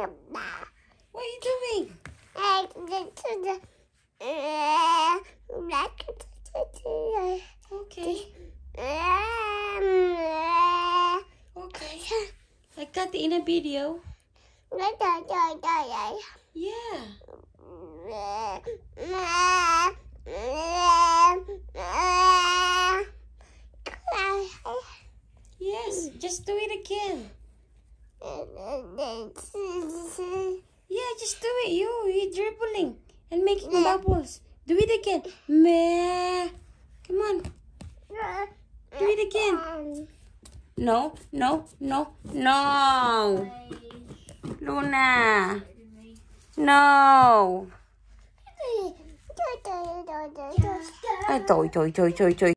What are you doing? Okay. Okay. I got in a video. Yeah. Yes, just do it again. Yeah, just do it. You're dribbling and making bubbles. Do it again. Meh. Come on. Do it again. No, no, no, no. Luna. No. Trời, trời, trời, trời, trời.